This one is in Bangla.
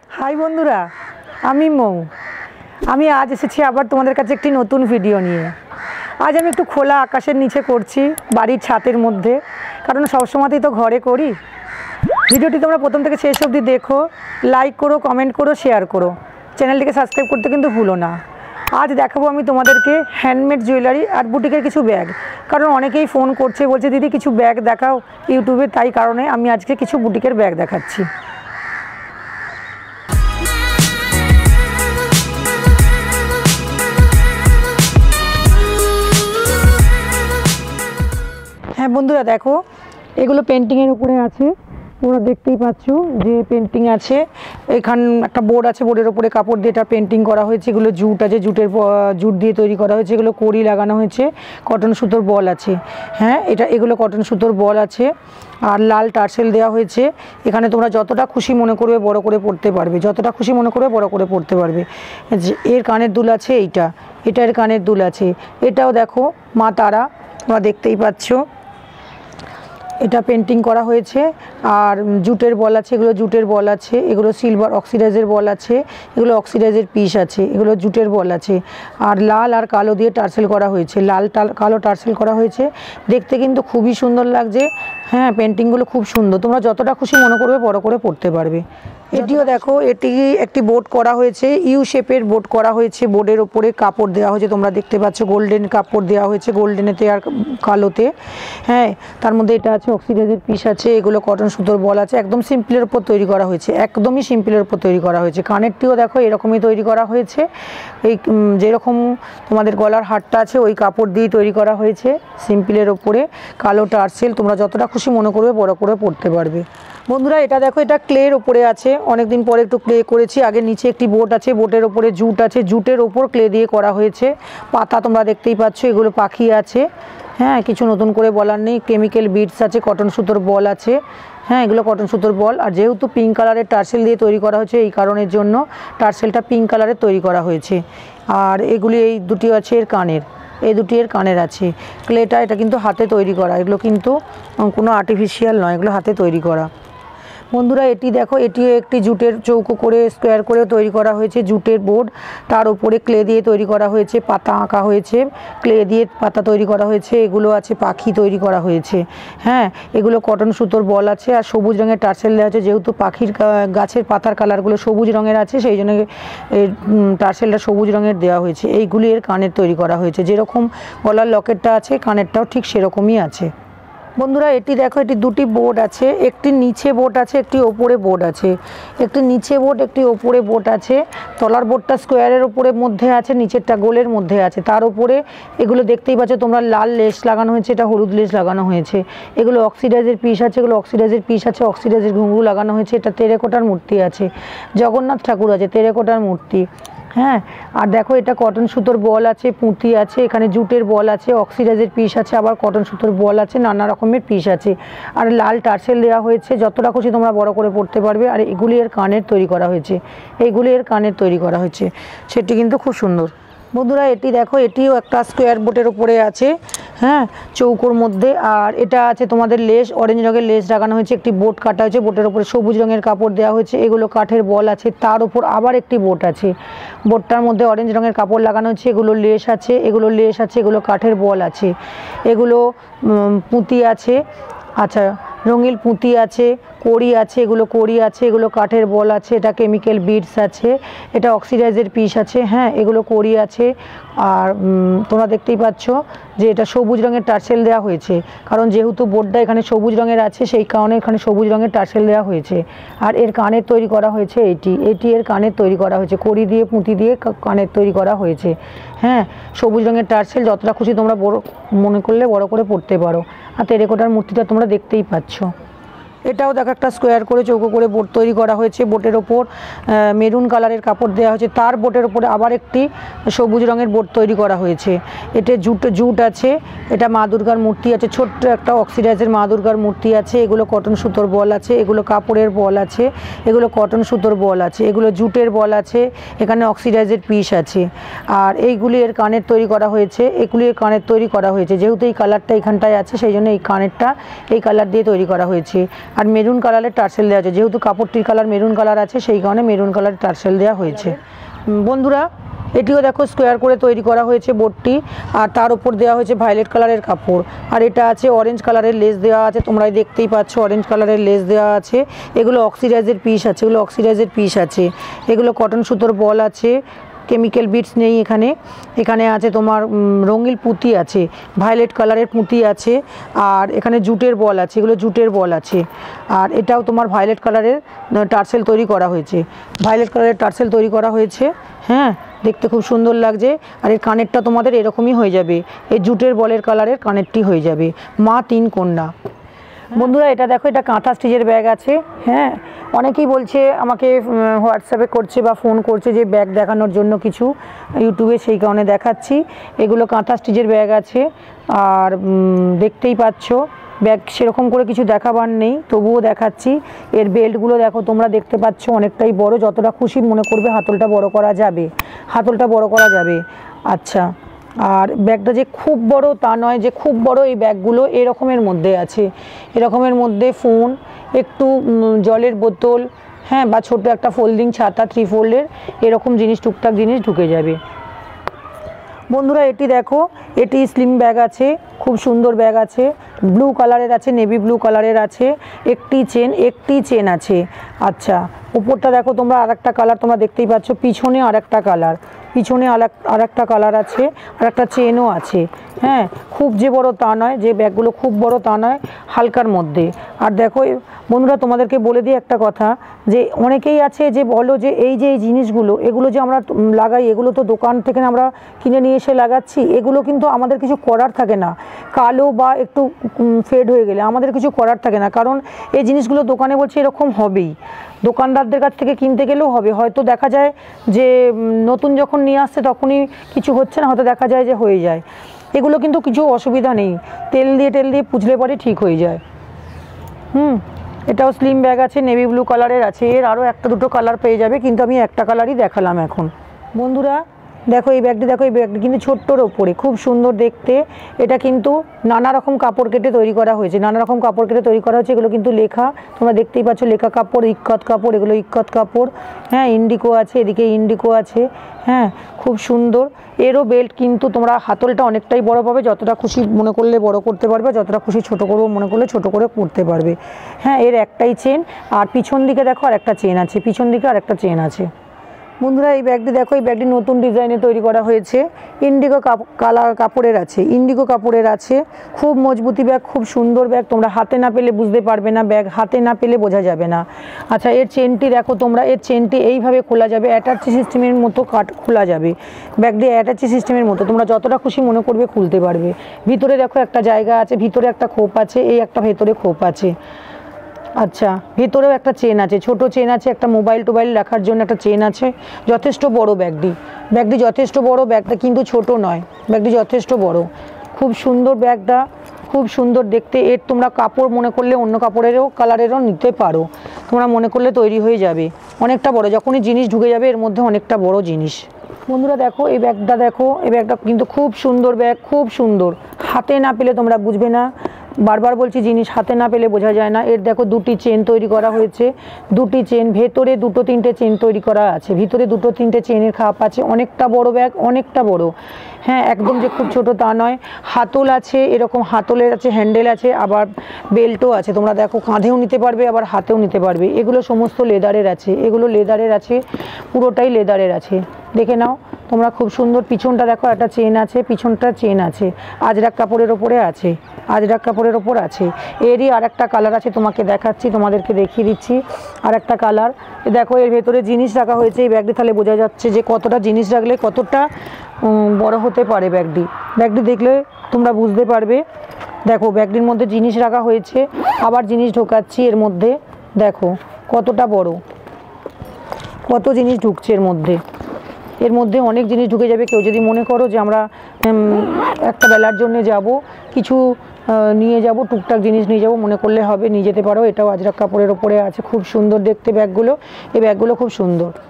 হাই বন্ধুরা, আমি মৌ। আমি আজ এসেছি আবার তোমাদের কাছে একটি নতুন ভিডিও নিয়ে। আজ আমি একটু খোলা আকাশের নিচে করছি, বাড়ির ছাদের মধ্যে, কারণ সবসময়তেই তো ঘরে করি। ভিডিওটি তোমরা প্রথম থেকে শেষ অবধি দেখো, লাইক করো, কমেন্ট করো, শেয়ার করো, চ্যানেলটিকে সাবস্ক্রাইব করতে কিন্তু ভুলো না। আজ দেখাবো আমি তোমাদেরকে হ্যান্ডমেড জুয়েলারি আর বুটিকের কিছু ব্যাগ, কারণ অনেকেই ফোন করছে, বলছে দিদি কিছু ব্যাগ দেখাও ইউটিউবে, তাই কারণে আমি আজকে কিছু বুটিকের ব্যাগ দেখাচ্ছি। হ্যাঁ বন্ধুরা, দেখো এগুলো পেন্টিংয়ের উপরে আছে, তোমরা দেখতেই পাচ্ছ যে পেন্টিং আছে। এখানে একটা বোর্ড আছে, বোর্ডের উপরে কাপড় দিয়ে এটা পেন্টিং করা হয়েছে। এগুলো জুট আছে, জুট দিয়ে তৈরি করা হয়েছে। এগুলো কড়ি লাগানো হয়েছে, কটন সুতোর বল আছে। হ্যাঁ, এগুলো কটন সুতোর বল আছে আর লাল টার্সেল দেওয়া হয়েছে। এখানে তোমরা যতটা খুশি মনে করবে বড় করে পড়তে পারবে, যতটা খুশি মনে করবে বড় করে পড়তে পারবে। এর কানের দুল আছে, এটার কানের দুল আছে। এটাও দেখো মা তারা, তোমরা দেখতেই পাচ্ছ। এটা পেন্টিং করা হয়েছে আর জুটের বল আছে, এগুলো জুটের বল আছে। এগুলো সিলভার অক্সিডাইজের বল আছে, এগুলো অক্সিডাইজের পিস আছে। এগুলো জুটের বল আছে আর লাল আর কালো দিয়ে টার্সেল করা হয়েছে, কালো টার্সেল করা হয়েছে। দেখতে কিন্তু খুবই সুন্দর লাগছে। হ্যাঁ, পেন্টিংগুলো খুব সুন্দর, তোমরা যতটা খুশি মনে করবে বড় করে পড়তে পারবে। এটিও দেখো, এটি একটি বোর্ড করা হয়েছে, ইউ শেপের বোর্ড করা হয়েছে। বোর্ডের ওপরে কাপড় দেওয়া হয়েছে, তোমরা দেখতে পাচ্ছ গোল্ডেন কাপড় দেওয়া হয়েছে, গোল্ডেনেতে আর কালোতে। হ্যাঁ, তার মধ্যে এটা আছে অক্সিডাইজের পিস আছে, এগুলো কটন সুতোর বল আছে। একদম সিম্পলের উপর তৈরি করা হয়েছে, একদমই সিম্পলের উপর তৈরি করা হয়েছে। কানেরটিও দেখো এরকমই তৈরি করা হয়েছে, এই যেরকম তোমাদের গলার হারটা আছে ওই কাপড় দিয়েই তৈরি করা হয়েছে, সিম্পলের ওপরে কালো টার্সেল। তোমরা যতটা খুশি মনে করবে বড় করে পড়তে পারবে। বন্ধুরা, এটা দেখো, এটা ক্লের ওপরে আছে। অনেক দিন পরে একটু ক্লে করেছি। আগে নিচে একটি বোর্ড আছে, বোর্ডের ওপরে জুট আছে, জুটের ওপর ক্লে দিয়ে করা হয়েছে। পাতা তোমরা দেখতেই পাচ্ছ, এগুলো পাখি আছে। হ্যাঁ, কিছু নতুন করে বলার নেই। কেমিক্যাল বিডস আছে, কটন সুতোর বল আছে। হ্যাঁ, এগুলো কটন সুতোর বল। আর যেহেতু পিঙ্ক কালারের টার্সেল দিয়ে তৈরি করা হয়েছে, এই কারণের জন্য টার্সেলটা পিঙ্ক কালারের তৈরি করা হয়েছে। আর এগুলি এই দুটি আছে এর কানের, এই দুটি এর কানের আছে। ক্লেটা এটা কিন্তু হাতে তৈরি করা, এগুলো কিন্তু কোনো আর্টিফিশিয়াল নয়, এগুলো হাতে তৈরি করা। বন্ধুরা, এটি দেখো, এটিও একটি জুটের চৌকো করে স্কোয়ার করে তৈরি করা হয়েছে, জুটের বোর্ড। তার উপরে ক্লে দিয়ে তৈরি করা হয়েছে, পাতা আঁকা হয়েছে, ক্লে দিয়ে পাতা তৈরি করা হয়েছে। এগুলো আছে পাখি তৈরি করা হয়েছে। হ্যাঁ, এগুলো কটন সুতোর বল আছে আর সবুজ রঙের টার্সেল দেওয়া আছে। যেহেতু পাখির গাছের পাতার কালারগুলো সবুজ রঙের আছে, সেই জন্য টার্সেলটা সবুজ রঙের দেওয়া হয়েছে। এইগুলি এর কানের তৈরি করা হয়েছে, যেরকম গলার লকেটটা আছে কানেরটাও ঠিক সেরকমই আছে। বন্ধুরা, এটি দেখো, এটি দুটি বোর্ড আছে, একটি নিচে বোর্ড আছে, একটি ওপরে বোর্ড আছে। একটি নিচে বোর্ড, একটি ওপরে বোর্ড আছে। তলার বোর্ডটা স্কোয়ারের উপরে মধ্যে আছে, নিচেরটা গোলের মধ্যে আছে। তার উপরে এগুলো দেখতেই পাচ্ছ তোমরা, লাল লেস লাগানো হয়েছে, এটা হলুদ লেস লাগানো হয়েছে। এগুলো অক্সিডাইজের পিস আছে, এগুলো অক্সিডাইজের পিস আছে, অক্সিডাইজের ঘুঙরু লাগানো হয়েছে। এটা টেরাকোটার মূর্তি আছে, জগন্নাথ ঠাকুর আছে, টেরাকোটার মূর্তি। হ্যাঁ, আর দেখো, এটা কটন সুতোর বল আছে, পুঁতি আছে, এখানে জুটের বল আছে, অক্সিডাইজের পিস আছে, আবার কটন সুতোর বল আছে, নানা রকমের পিস আছে। আর লাল টার্সেল দেওয়া হয়েছে, যতটা খুশি তোমরা বড় করে পড়তে পারবে। আর এগুলি এর কানের তৈরি করা হয়েছে, এইগুলি এর কানের তৈরি করা হয়েছে, সেটি কিন্তু খুব সুন্দর। বন্ধুরা, এটি দেখো, এটিও একটা স্কোয়ার বোর্ডের উপরে আছে। হ্যাঁ, চৌকোর মধ্যে। আর এটা আছে তোমাদের লেস, অরেঞ্জ রঙের লেস লাগানো হয়েছে, একটি বোর্ড কাটা হয়েছে, বোর্ডের উপরে সবুজ রঙের কাপড় দেওয়া হয়েছে। এগুলো কাঠের বল আছে, তার উপর আবার একটি বোর্ড আছে, বোর্ডটার মধ্যে অরেঞ্জ রঙের কাপড় লাগানো হয়েছে। এগুলো লেস আছে, এগুলো লেস আছে, এগুলো কাঠের বল আছে। এগুলো পুঁতি আছে, আচ্ছা রঙিন পুঁতি আছে, কড়ি আছে, এগুলো কড়ি আছে, এগুলো কাঠের বল আছে। এটা কেমিক্যাল বিডস আছে, এটা অক্সিডাইজের পিস আছে। হ্যাঁ, এগুলো কড়ি আছে। আর তোমরা দেখতেই পাচ্ছ যে এটা সবুজ রঙের টার্সেল দেওয়া হয়েছে, কারণ যেহেতু বোর্ডটা এখানে সবুজ রঙের আছে, সেই কারণে এখানে সবুজ রঙের টার্সেল দেওয়া হয়েছে। আর এর কানের তৈরি করা হয়েছে, এটি এর কানের তৈরি করা হয়েছে, কড়ি দিয়ে পুঁতি দিয়ে কানের তৈরি করা হয়েছে। হ্যাঁ, সবুজ রঙের টার্সেল, যতটা খুশি তোমরা বড় মনে করলে বড় করে পড়তে পারো। আর টেরাকোটার মূর্তিটা তোমরা দেখতেই পাচ্ছ। এটাও দেখো, একটা স্কোয়ার করে চৌকো করে বোর্ড তৈরি করা হয়েছে। বোর্ডের ওপর মেরুন কালারের কাপড় দেওয়া হয়েছে, তার বোর্ডের ওপরে আবার একটি সবুজ রঙের বোর্ড তৈরি করা হয়েছে। এতে জুট আছে, এটা মা দুর্গার মূর্তি আছে, ছোট্ট একটা অক্সিডাইজের মা দুর্গার মূর্তি আছে। এগুলো কটন সুতোর বল আছে, এগুলো কাপড়ের বল আছে, এগুলো কটন সুতোর বল আছে, এগুলো জুটের বল আছে, এখানে অক্সিডাইজের পিস আছে। আর এইগুলি এর কানের তৈরি করা হয়েছে, এগুলি এর কানের তৈরি করা হয়েছে। যেহেতু এই কালারটা এখানটায় আছে, সেই জন্য এই কানেরটা এই কালার দিয়ে তৈরি করা হয়েছে। আর মেরুন কালারের টার্সেল দেওয়া আছে, যেহেতু কাপড়টির কালার মেরুন কালার আছে সেই কারণে মেরুন কালারের টার্সেল দেওয়া হয়েছে। বন্ধুরা এটিও দেখো স্কোয়ার করে তৈরি করা হয়েছে বোর্ডটি, আর তার উপর দেওয়া হয়েছে ভায়োলেট কালারের কাপড়, আর এটা আছে অরেঞ্জ কালারের লেস দেওয়া আছে, তোমরা দেখতেই পাচ্ছ অরেঞ্জ কালারের লেস দেওয়া আছে। এগুলো অক্সিডাইজের পিস আছে, এগুলো অক্সিডাইজের পিস আছে, এগুলো কটন সুতোর বল আছে, কেমিক্যাল বিটস নেই এখানে। এখানে আছে তোমার রঙিন পুঁতি আছে, ভায়োলেট কালারের পুঁতি আছে, আর এখানে জুটের বল আছে, এগুলো জুটের বল আছে। আর এটাও তোমার ভায়োলেট কালারের টার্সেল তৈরি করা হয়েছে, ভায়োলেট কালারের টার্সেল তৈরি করা হয়েছে। হ্যাঁ, দেখতে খুব সুন্দর লাগছে। আর এর কানেরটা তোমাদের এরকমই হয়ে যাবে, এই জুটের বলের কালারের কানেরটি হয়ে যাবে, মা তিন কন্যা। বন্ধুরা এটা দেখো, এটা কাঁথা স্টিচের ব্যাগ আছে। হ্যাঁ, অনেকেই বলছে আমাকে হোয়াটসঅ্যাপে করছে বা ফোন করছে যে ব্যাগ দেখানোর জন্য কিছু ইউটিউবে, সেই কারণে দেখাচ্ছি। এগুলো কাঁথা স্টিচের ব্যাগ আছে, আর দেখতেই পাচ্ছ ব্যাগ সেরকম করে কিছু দেখাবার নেই, তবুও দেখাচ্ছি। এর বেল্টগুলো দেখো তোমরা দেখতে পাচ্ছ অনেকটাই বড়, যতটা খুশি মনে করবে হাতলটা বড় করা যাবে, হাতলটা বড় করা যাবে। আচ্ছা, আর ব্যাগটা যে খুব বড় তা নয়, যে খুব বড়, এই ব্যাগগুলো এরকমের মধ্যে আছে, এরকমের মধ্যে ফোন, একটু জলের বোতল, হ্যাঁ, বা ছোট একটা ফোল্ডিং ছাতা 3 ফোল্ডের, এরকম জিনিস টুকটাক জিনিস ঢুকে যাবে। বন্ধুরা এটি দেখো, এটি স্লিম ব্যাগ আছে, খুব সুন্দর ব্যাগ আছে, ব্লু কালারের আছে, নেভি ব্লু কালারের আছে, একটি চেন আছে। আচ্ছা, উপরটা দেখো তোমরা আরেকটা কালার তোমরা দেখতেই পাচ্ছ, পিছনে আরেকটা কালার, পিছনে আরেকটা কালার আছে, আর একটা চেনও আছে। হ্যাঁ, খুব যে বড় তা নয়, যে ব্যাগগুলো খুব বড় তা নয়, হালকার মধ্যে। আর দেখো বন্ধুরা তোমাদেরকে বলে দিই একটা কথা, যে অনেকেই আছে যে বলো যে এই জিনিসগুলো, এগুলো যে আমরা লাগাই, এগুলো তো দোকান থেকে আমরা কিনে নিয়ে এসে লাগাচ্ছি, এগুলো কিন্তু আমাদের কিছু করার থাকে না, কালো বা একটু ফেড হয়ে গেলে আমাদের কিছু করার থাকে না, কারণ এই জিনিসগুলো দোকানে বলছে এরকম হবেই, দোকানদারদের কাছ থেকে কিনতে গেলেও হবে। হয়তো দেখা যায় যে নতুন যখন নিয়ে আসছে তখনই কিছু হচ্ছে না, হয়তো দেখা যায় যে হয়ে যায়। এগুলো কিন্তু কিছু অসুবিধা নেই, তেল দিয়ে পুছলে পরে ঠিক হয়ে যায়। এটাও স্লিম ব্যাগ আছে, নেভি ব্লু কালারের আছে, এর আরও একটা দুটো কালার পেয়ে যাবে, কিন্তু আমি একটা কালারই দেখালাম এখন। বন্ধুরা দেখো এই ব্যাগটি, দেখো এই ব্যাগটি কিন্তু ছোট্টর ওপরে, খুব সুন্দর দেখতে। এটা কিন্তু নানা রকম কাপড় কেটে তৈরি করা হয়েছে, নানা রকম কাপড় কেটে তৈরি করা হয়েছে। এগুলো কিন্তু লেখা, তোমরা দেখতেই পাচ্ছ লেখা কাপড়, ইক্কত কাপড়, এগুলো ইক্কত কাপড়। হ্যাঁ, ইন্ডিকো আছে, এদিকে ইন্ডিকো আছে। হ্যাঁ, খুব সুন্দর। এরও বেল্ট কিন্তু তোমরা হাতলটা অনেকটাই বড় পাবে, যতটা খুশি মনে করলে বড় করতে পারবে, যতটা খুশি ছোট করবো মনে করলে ছোট করে করতে পারবে। হ্যাঁ, এর একটাই চেন, আর পিছন দিকে দেখো আর একটা চেন আছে, পিছন দিকে আর একটা চেন আছে। বন্ধুরা এই ব্যাগটি দেখো, এই ব্যাগটি নতুন ডিজাইনে তৈরি করা হয়েছে, ইন্ডিগো কাপড়ের আছে, ইন্ডিগো কাপড়ের আছে। খুব মজবুতি ব্যাগ, খুব সুন্দর ব্যাগ, তোমরা হাতে না পেলে বুঝতে পারবে না, ব্যাগ হাতে না পেলে বোঝা যাবে না। আচ্ছা, এর চেনটি দেখো তোমরা, এর চেনটি এইভাবে খোলা যাবে, অ্যাটাচি সিস্টেমের মতো খোলা যাবে, ব্যাগটি অ্যাটাচি সিস্টেমের মতো, তোমরা যতটা খুশি মনে করবে খুলতে পারবে। ভিতরে দেখো একটা জায়গা আছে, ভিতরে একটা খোপ আছে, এই একটা ভেতরে খোপ আছে। আচ্ছা, ভিতরেও একটা চেন আছে, ছোট চেন আছে, একটা মোবাইল টোবাইল রাখার জন্য একটা চেন আছে। যথেষ্ট বড় ব্যাগটি, ব্যাগটি যথেষ্ট বড়, ব্যাগটা কিন্তু ছোট নয়, ব্যাগটি যথেষ্ট বড়। খুব সুন্দর ব্যাগটা, খুব সুন্দর দেখতে। এর তোমরা কাপড় মনে করলে অন্য কাপড়েরও কালারেরও নিতে পারো, তোমরা মনে করলে তৈরি হয়ে যাবে। অনেকটা বড়, যখনই জিনিস ঢুকে যাবে এর মধ্যে অনেকটা বড় জিনিস। বন্ধুরা দেখো এই ব্যাগটা, দেখো এই ব্যাগটা কিন্তু খুব সুন্দর ব্যাগ, খুব সুন্দর। হাতে না পেলে তোমরা বুঝবে না, বারবার বলছি জিনিস হাতে না পেলে বোঝা যায় না। এর দেখো দুটি চেন তৈরি করা হয়েছে, দুটি চেন, ভেতরে দুটো তিনটে চেন তৈরি করা আছে, ভিতরে দুটো তিনটে চেনের খাপ আছে। অনেকটা বড় ব্যাগ, অনেকটা বড়। হ্যাঁ, একদম যে খুব ছোট তা নয়। হাতল আছে, এরকম হাতলের আছে, হ্যান্ডেল আছে, আবার বেল্টও আছে। তোমরা দেখো কাঁধেও নিতে পারবে, আবার হাতেও নিতে পারবে। এগুলো সমস্ত লেদারের আছে, এগুলো লেদারের আছে, পুরোটাই লেদারের আছে। দেখে নাও তোমরা, খুব সুন্দর। পিছনটা দেখো একটা চেন আছে, পিছনটা চেন আছে, আজরাক কাপড়ের ওপরে আছে, আজরাক কাপড়ের ওপর আছে। এরই আর একটা কালার আছে, তোমাকে দেখাচ্ছি, তোমাদেরকে দেখিয়ে দিচ্ছি আর একটা কালার। দেখো এর ভেতরে জিনিস রাখা হয়েছে এই ব্যাগটি, তাহলে বোঝা যাচ্ছে যে কতটা জিনিস রাখলে কতটা বড় হতে পারে ব্যাগটি। ব্যাগটি দেখলে তোমরা বুঝতে পারবে। দেখো ব্যাগটির মধ্যে জিনিস রাখা হয়েছে, আবার জিনিস ঢোকাচ্ছি এর মধ্যে, দেখো কতটা বড়, কত জিনিস ঢুকছে এর মধ্যে। এর মধ্যে অনেক জিনিস ঢুকে যাবে। কেউ যদি মনে করো যে আমরা একটা বেলার জন্য যাব, কিছু নিয়ে যাব, টুকটাক জিনিস নিয়ে যাব মনে করলে হবে, নিয়ে যেতে পারো। এটাও আজরাক কাপড়ের ওপরে আছে, খুব সুন্দর দেখতে ব্যাগগুলো, এই ব্যাগগুলো খুব সুন্দর।